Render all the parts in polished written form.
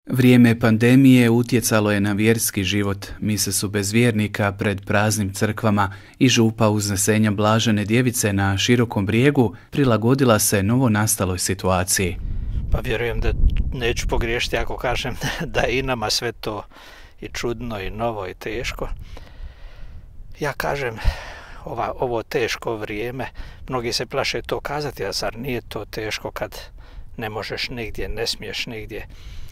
Vrijeme pandemije utjecalo je na vjerski život. Mise su bez vjernika pred praznim crkvama i župa uznesenja Blažene Djevice na Širokom Brijegu prilagodila se novonastaloj situaciji. Pa vjerujem da neću pogriješiti ako kažem da je i nama sve to i čudno i novo i teško. Ja kažem ovo teško vrijeme, mnogi se plaše to kazati, a zar nije to teško kad ne možeš nigdje, ne smiješ nigdje.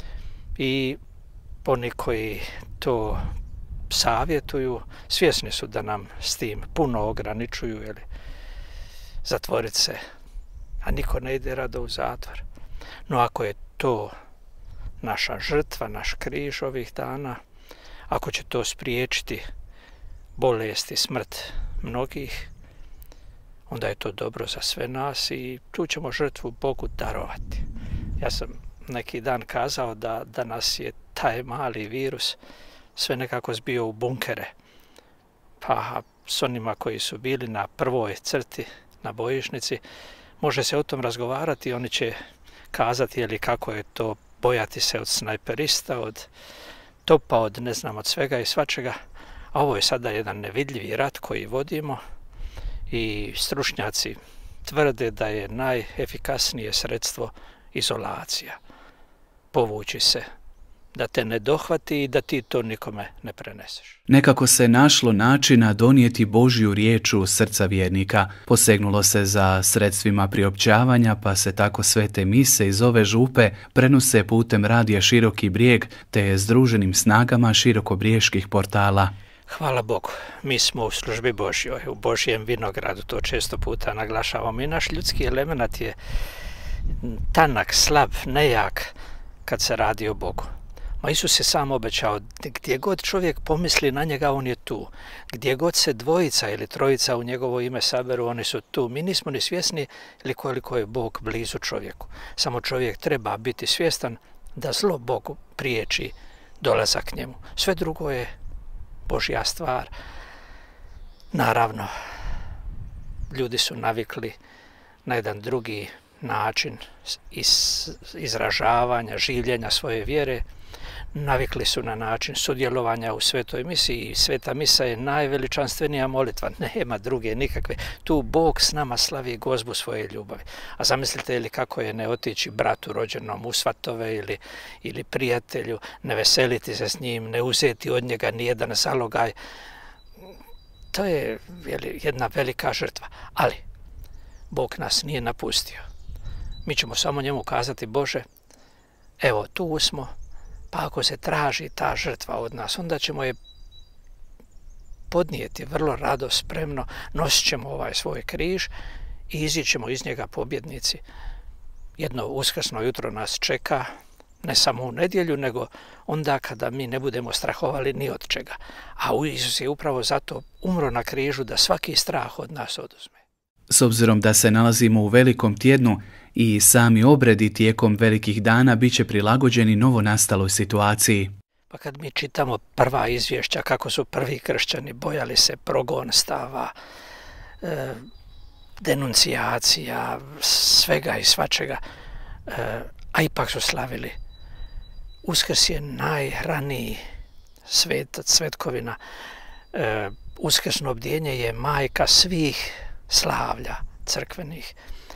I oni koji to savjetuju, svjesni su da nam s tim puno ograničuju, ili zatvoriti se, a niko ne ide rado u zatvor. No ako je to naša žrtva, naš križ ovih dana, ako će to spriječiti bolest i smrt mnogih, onda je to dobro za sve nas i tu ćemo žrtvu Bogu darovati. Ja sam neki dan kazao da nas je taj mali virus sve nekako zbio u bunkere. Pa s onima koji su bili na prvoj crti, na bojišnici, može se o tom razgovarati, oni će kazati ili kako je to bojati se od snajperista, od topa, od ne znam, od svega i svačega. A ovo je sada jedan nevidljivi rat koji vodimo i stručnjaci tvrde da je najefikasnije sredstvo izolacija. Povući se, da te ne dohvati i da ti to nikome ne preneseš. Nekako se našlo načina donijeti Božju riječ u srca vjernika. Posegnulo se za sredstvima priopćavanja, pa se tako svete mise iz ove župe prenose putem radija Široki Brijeg te združenim snagama širokobrijeških portala. Hvala Bogu, mi smo u službi Božjoj, u Božjem vinogradu, to često puta naglašavamo. I naš ljudski element je tanak, slab, nejak kad se radi o Bogu. Ma Isus je sam obećao, gdje god čovjek pomisli na njega, on je tu. Gdje god se dvojica ili trojica u njegovo ime saberu, oni su tu. Mi nismo ni svjesni koliko je Bog blizu čovjeku. Samo čovjek treba biti svjestan da zlo Bogu priječi dolazak njemu. Sve drugo je Božja stvar. Naravno, ljudi su navikli na jedan drugi način izražavanja, življenja svoje vjere. Navikli su na način sudjelovanja u svetoj misiji i sveta misa je najveličanstvenija molitva. Nema druge nikakve. Tu Bog s nama slavi gozbu svoje ljubavi. A zamislite li kako je ne otići bratu rođenom u svatove ili prijatelju, ne veseliti se s njim, ne uzeti od njega nijedan zalogaj. To je jedna velika žrtva. Ali Bog nas nije napustio. Mi ćemo samo njemu kazati, Bože, evo tu smo, pa ako se traži ta žrtva od nas, onda ćemo je podnijeti vrlo rado, spremno, nosit ćemo ovaj svoj križ i izići ćemo iz njega pobjednici. Jedno uskrsno jutro nas čeka, ne samo u nedjelju, nego onda kada mi ne budemo strahovali ni od čega. A Isus je upravo zato umro na križu da svaki strah od nas oduzme. S obzirom da se nalazimo u velikom tjednu, i sami obredi tijekom velikih dana bit će prilagođeni novonastaloj situaciji. Pa kad mi čitamo prva izvješća kako su prvi kršćani bojali se progonstava, denuncijacija, svega i svačega, a ipak su slavili. Uskrs je najraniji svetkovina. Uskrsno bdjenje je majka svih slavlja crkvenih.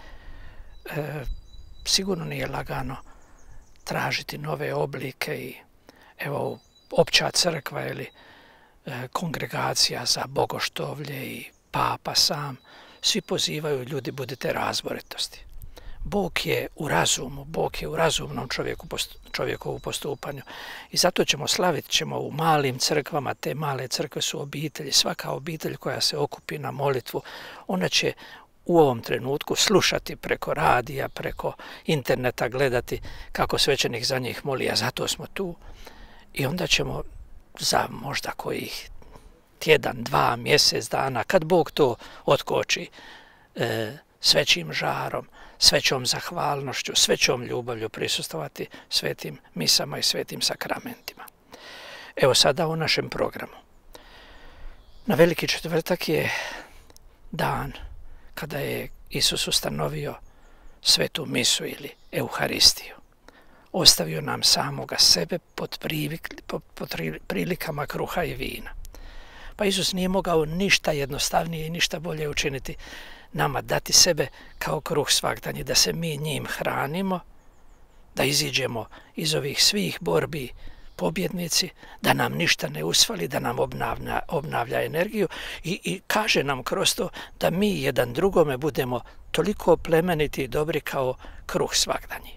Sigurno nije lagano tražiti nove oblike i evo opća crkva ili kongregacija za bogoštovlje i papa sam, svi pozivaju ljudi budite razboritosti. Bog je u razumu, Bog je u razumnom čovjekovu postupanju i zato slaviti ćemo u malim crkvama. Te male crkve su obitelji, svaka obitelj koja se okupi na molitvu, ona će u ovom trenutku slušati preko radija, preko interneta, gledati kako svećenik za njih moli, a zato smo tu. I onda ćemo za možda kojih tjedan, 2, mjesec dana, kad Bog to otkoči, svećim žarom, svećom zahvalnošću, svećom ljubavlju prisustvovati svetim misama i svetim sakramentima. Evo sada u našem programu. Na Veliki četvrtak je dan kada je Isus ustanovio svetu misu ili Euharistiju. ostavio nam samoga sebe pod prilikama kruha i vina. Pa Isus nije mogao ništa jednostavnije i ništa bolje učiniti, nama dati sebe kao kruh svagdanji, da se mi njim hranimo, da iziđemo iz ovih svih borbi pobjednici, da nam ništa ne usfali, da nam obnavlja energiju i kaže nam kroz to da mi jedan drugome budemo toliko plemeniti i dobri kao kruh svagdanji.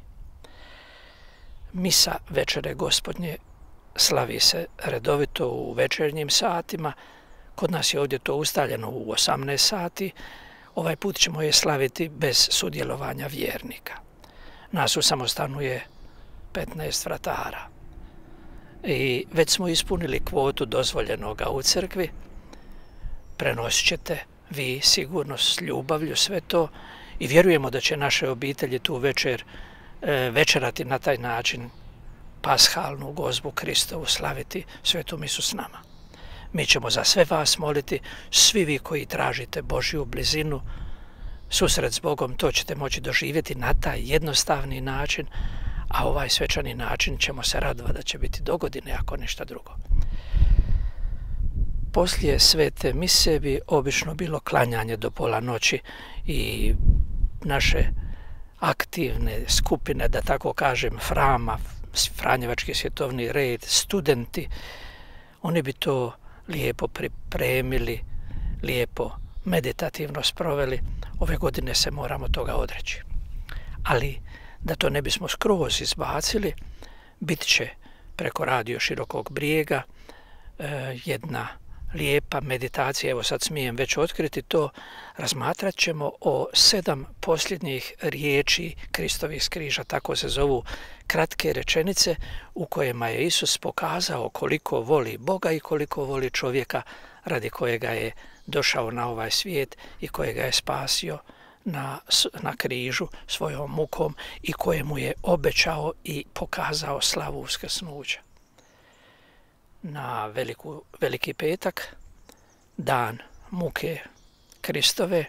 Misa večere Gospodnje slavi se redovito u večernjim satima. Kod nas je ovdje to ustaljeno u 18 sati. Ovaj put ćemo je slaviti bez sudjelovanja vjernika. Nas u samostanu je 15 vratara. I već smo ispunili kvotu dozvoljenoga u crkvi. Prenosit ćete vi sigurno s ljubavlju sve to i vjerujemo da će naše obitelji tu večer večerati na taj način pashalnu gozbu Kristovu, slaviti svetu misu s nama. Mi ćemo za sve vas moliti, svi vi koji tražite Božju blizinu, susret s Bogom, to ćete moći doživjeti na taj jednostavni način, a ovaj svečani način ćemo se radovati da će biti dogodine, ako ništa drugo. Poslije svete mise bi obično bilo klanjanje do pola noći i naše aktivne skupine, da tako kažem, Frama, Franjevački svjetovni red, studenti, oni bi to lijepo pripremili, lijepo meditativno sproveli. Ove godine se moramo toga odreći. Ali da to ne bismo skroz izbacili, bit će preko radio Širokog Brijega jedna lijepa meditacija, evo sad smijem već otkriti to, razmatrat ćemo o 7 posljednjih riječi Kristovih s križa, tako se zovu kratke rečenice u kojima je Isus pokazao koliko voli Boga i koliko voli čovjeka radi kojega je došao na ovaj svijet i kojega je spasio na križu svojom mukom i kojemu je obećao i pokazao slavu uskrsnuća. Na Veliki petak, dan muke Kristove,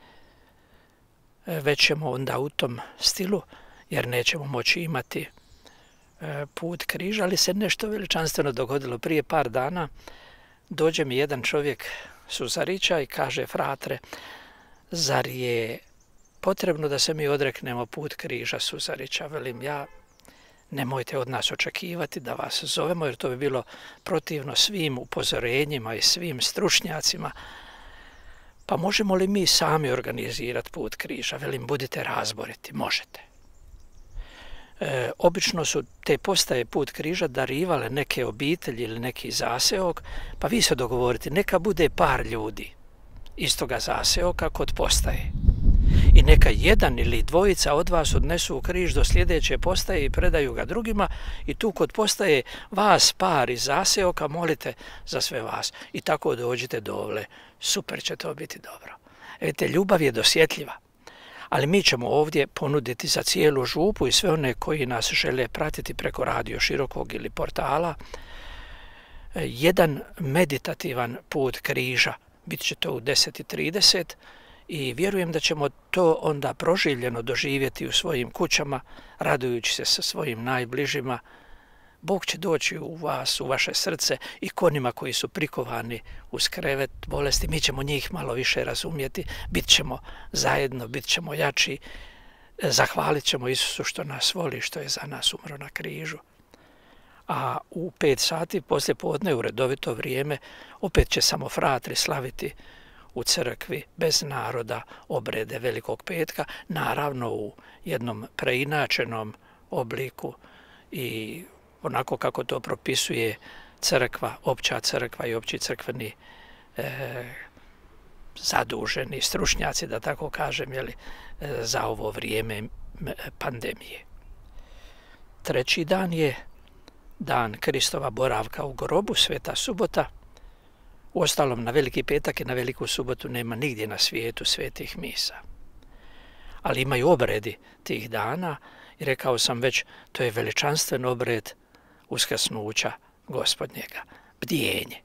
već ćemo onda u tom stilu, jer nećemo moći imati put križa, ali se nešto veličanstveno dogodilo. Prije par dana dođe mi jedan čovjek Susarića i kaže: fratre, zar je potrebno da se mi odreknemo put križa Susarića? Velim ja, nemojte od nas očekivati da vas zovemo, jer to bi bilo protivno svim upozorenjima i svim stručnjacima. Pa možemo li mi sami organizirati put križa? Velim, budite razboriti, možete. Obično su te postaje put križa darivale neke obitelji ili neki zaseok, pa vi se dogovorite, neka bude par ljudi iz toga zaseoka kod postaje. I neka jedan ili dvojica od vas odnesu križ do sljedeće postaje i predaju ga drugima i tu kod postaje vas par iz zaseoka molite za sve vas. I tako dođite dovle, super će to biti dobro. Vidite, ljubav je dosjetljiva, ali mi ćemo ovdje ponuditi za cijelu župu i sve one koji nas žele pratiti preko radio Širokog ili portala jedan meditativan put križa. Bit će to u 10:30 i vjerujem da ćemo to onda proživljeno doživjeti u svojim kućama, radujući se sa svojim najbližima. Bog će doći u vas, u vaše srce i konima koji su prikovani uz krevet bolesti. Mi ćemo njih malo više razumjeti, bit ćemo zajedno, bit ćemo jači, zahvalit ćemo Isusu što nas voli, što je za nas umro na križu. A u 5 sati poslije podne u redovito vrijeme opet će samo fratri slaviti u crkvi bez naroda obrede Velikog petka, naravno u jednom preinačenom obliku i onako kako to propisuje crkva, opća crkva i opći crkveni zaduženi stručnjaci, da tako kažem, za ovo vrijeme pandemije. 3. dan je dan Kristova boravka u grobu, Sveta subota. Uostalom, na Veliki petak i na Veliku subotu nema nigdje na svijetu svetih misa. Ali imaju obredi tih dana i rekao sam već, to je veličanstven obred uskrsnuća Gospodnjega. Bdjenje,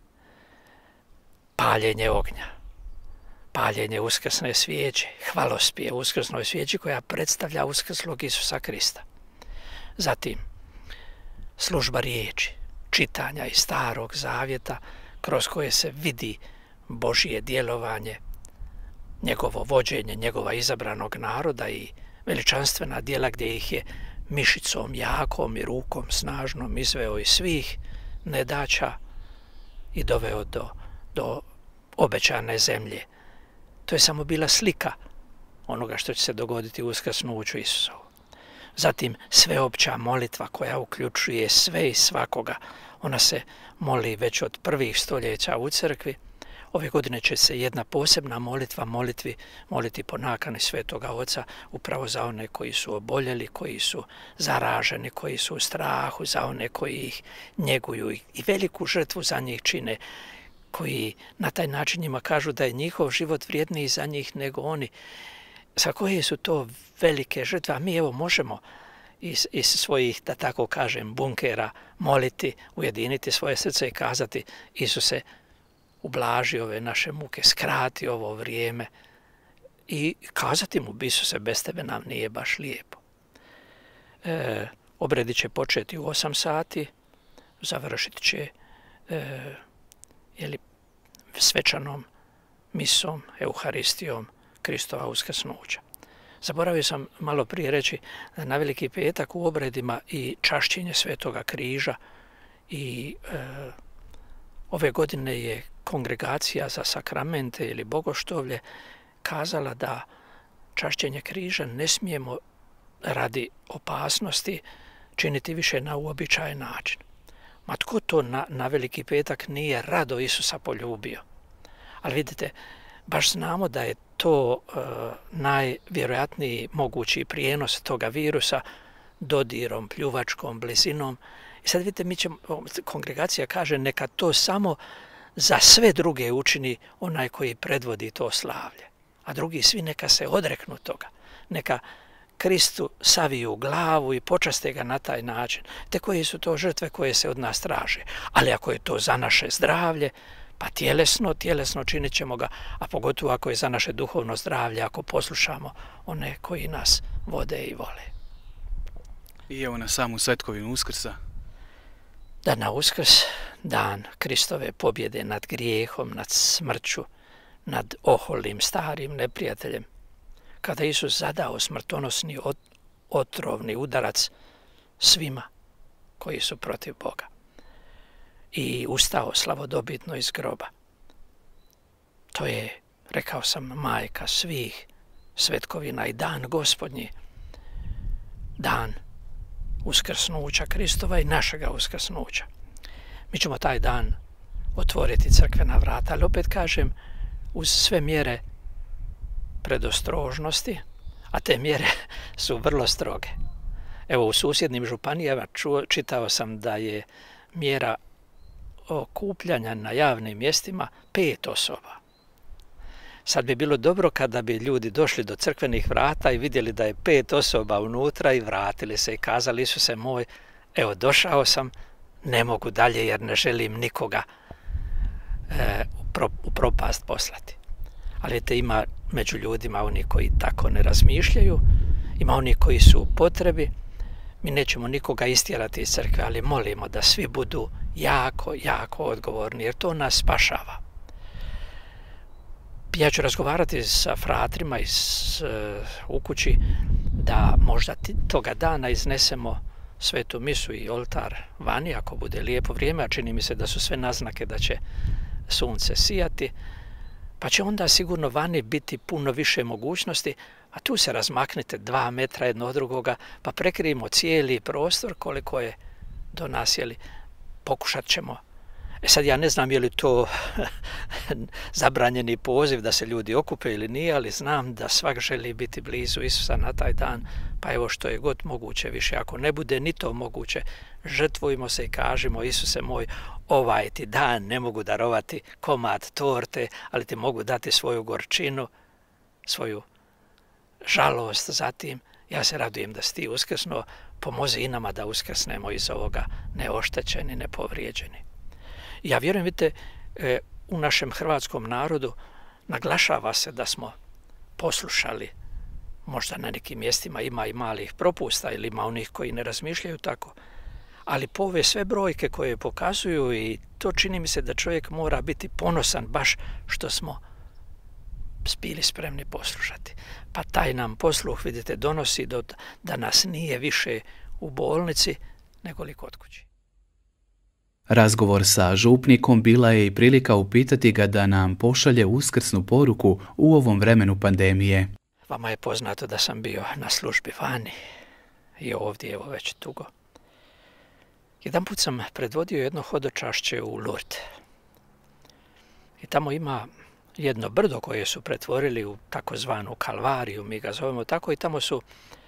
paljenje ognja, paljenje uskrsne svijeće, hvalospije uskrsnoj svijeći koja predstavlja uskrslog Isusa Krista. Zatim, služba riječi, čitanja iz Starog Zavjeta, kroz koje se vidi Božje djelovanje, njegovo vođenje, njegova izabranog naroda i veličanstvena djela gdje ih je mišicom jakom i rukom snažnom izveo iz svih nedaća i doveo do obećane zemlje. To je samo bila slika onoga što će se dogoditi u uskrsnuću Isusovu. Zatim sveopća molitva koja uključuje sve i svakoga. Ona se moli već od prvih stoljeća u crkvi. Ove godine će se jedna posebna molitva moliti po nakani Svetoga Oca upravo za one koji su oboljeli, koji su zaraženi, koji su u strahu, za one koji ih njeguju i veliku žrtvu za njih čine, koji na taj način njima kažu da je njihov život vrijedniji za njih nego oni. Sa koje su to velike žrtve, a mi evo možemo iz svojih, da tako kažem, bunkera moliti, ujediniti svoje srce i kazati: Isuse, ublaži ove naše muke, skrati ovo vrijeme, i kazati mu: Isuse, bez tebe nam nije baš lijepo. Obredi će početi u 8 sati, završit će svečanom misom, Euharistijom Kristova uskrsnuća. Zaboravio sam malo prije reći da na Veliki petak u obredima i čašćenje Svetoga križa i ove godine je Kongregacija za sakramente ili bogoštovlje kazala da čašćenje križa ne smijemo radi opasnosti činiti više na uobičajen način. Ma tko to na Veliki petak nije rado Isusa poljubio? Ali vidite, baš znamo da je to najvjerojatniji mogući prijenos toga virusa dodirom, pljuvačkom, blizinom. I sad vidite, kongregacija kaže neka to samo za sve druge učini onaj koji predvodi to slavlje, a drugi svi neka se odreknu toga, neka Kristu saviju glavu i počaste ga na taj način. Te koje su to žrtve koje se od nas traže. Ali ako je to za naše zdravlje, pa tjelesno činit ćemo ga, a pogotovo ako je za naše duhovno zdravlje, ako poslušamo one koji nas vode i vole. I evo na samu svetkovinu Uskrsa. Da na Uskrs, dan Kristove pobjede nad grijehom, nad smrću, nad oholim starim neprijateljem, kada Isus zadao smrtonosni otrovni udarac svima koji su protiv Boga i ustao slavodobitno iz groba. To je, rekao sam, majka svih svetkovina i dan Gospodnji, dan uskrsnuća Kristova i našega uskrsnuća. Mi ćemo taj dan otvoriti crkvena vrata, ali opet kažem, uz sve mjere predostrožnosti, a te mjere su vrlo stroge. Evo, u susjednim županijama čitao sam da je mjera okupljanja na javnim mjestima 5 osoba. Sad bi bilo dobro kada bi ljudi došli do crkvenih vrata i vidjeli da je 5 osoba unutra i vratili se i kazali: Isuse moj, evo došao sam, ne mogu dalje jer ne želim nikoga u propast poslati. Ali vidite, ima među ljudima oni koji tako ne razmišljaju, ima oni koji su u potrebi. Mi nećemo nikoga istjerati iz crkve, ali molimo da svi budu jako, jako odgovorni, jer to nas spašava. Ja ću razgovarati sa fratrima u kući da možda toga dana iznesemo svetu misu i oltar vani, ako bude lijepo vrijeme, a čini mi se da su sve naznake da će sunce sijati, pa će onda sigurno vani biti puno više mogućnosti, a tu se razmaknite 2 metra jedno od drugoga, pa prekrijemo cijeli prostor koliko je do nas, pokušat ćemo. Sad ja ne znam je li to zabranjeni poziv da se ljudi okupe ili nije, ali znam da svak želi biti blizu Isusa na taj dan, pa evo što je god moguće više. Ako ne bude ni to moguće, žrtvujmo se i kažimo: Isuse moj, ovaj ti dan ne mogu darovati komad torte, ali ti mogu dati svoju gorčinu, svoju žalost. Zatim, ja se radujem da si ti uskrsnuo, pomozi i nama da uskrsnemo iz ovoga neoštećeni, nepovrijeđeni. Ja vjerujem, vidite, u našem hrvatskom narodu naglašava se da smo poslušali Možda na nekim mjestima ima i malih propusta ili ima onih koji ne razmišljaju tako. Ali po ove sve brojke koje pokazuju i to čini mi se da čovjek mora biti ponosan baš što smo bili spremni poslušati. Pa taj nam posluh, vidite, donosi da nas nije više u bolnici nego li kod kući. Razgovor sa župnikom bila je i prilika upitati ga da nam pošalje uskrsnu poruku u ovom vremenu pandemije. Vama je poznato da sam bio na službi vani i ovdje evo već dugo. Jedan put sam predvodio jedno hodočašće u Lourdes. I tamo ima jedno brdo koje su pretvorili u takozvanu kalvariju, mi ga zovemo tako, i tamo su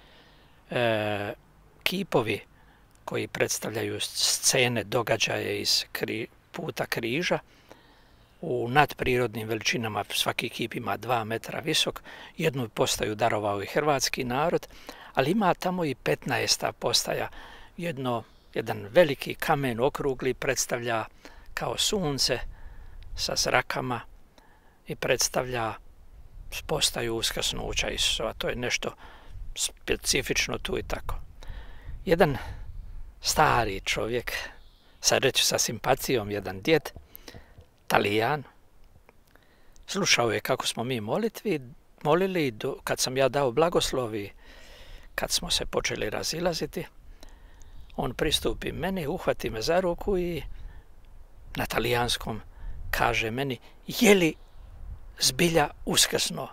kipovi koji predstavljaju scene, događaje iz puta križa u nadprirodnim veličinama. Svaki kip ima 2 metra visok, jednu postaju darovao i hrvatski narod, ali ima tamo i 15. postaja. Jedan veliki kamen okrugli predstavlja kao sunce sa zrakama i predstavlja postaju uskrsnuća Isusova. To je nešto specifično tu i tako. Jedan stari čovjek, sad reći sa simpacijom, jedan djed, Talijan, slušao je kako smo mi molili, kad sam ja dao blagoslovi, kad smo se počeli razilaziti, on pristupi meni, uhvati me za ruku i na talijanskom kaže meni: je li zbilja uskrsno?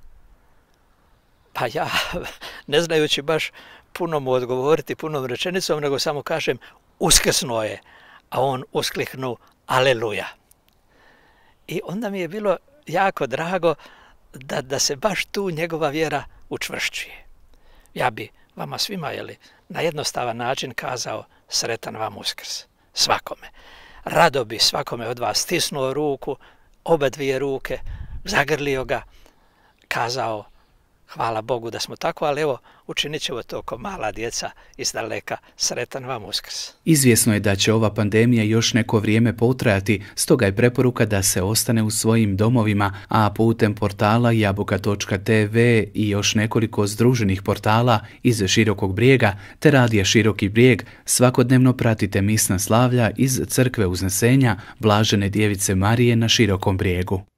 Pa ja, ne znajući baš puno mu odgovoriti punom rečenicom, nego samo kažem uskrsno je, a on usklihnu aleluja. I onda mi je bilo jako drago da se baš tu njegova vjera učvršćuje. Ja bi vama svima, na jednostavan način kazao sretan vam Uskrs, svakome. Rado bi svakome od vas stisnuo ruku, oba dvije ruke, zagrlio ga, kazao hvala Bogu da smo tako, ali evo, učinit ćemo to ko mala djeca iz daleka. Sretan vam Uskrs. Izvjesno je da će ova pandemija još neko vrijeme potrajati, stoga je preporuka da se ostane u svojim domovima, a putem portala jabuka.tv i još nekoliko združenih portala iz Širokog Brijega te radija Široki Brijeg svakodnevno pratite misna slavlja iz Crkve Uznesenja Blažene Djevice Marije na Širokom Brijegu.